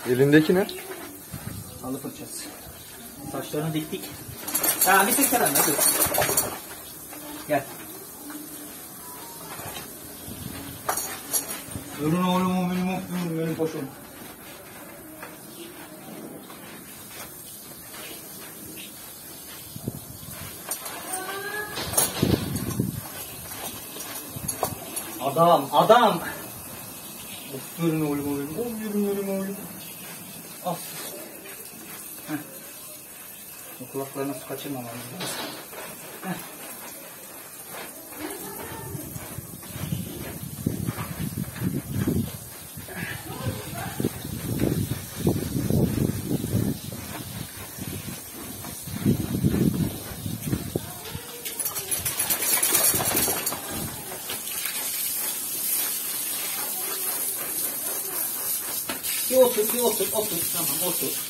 Elindeki ne? Halı fırçası. Saçlarını diktik. Ya bir tek Kerem dur. Gel. Durun oğlum benim koşum. Adam. Durun oğlum. Al. Heh. Bu kulaklarına su kaçırmamamız lazım. Heh. Bir otur. Tamam otur.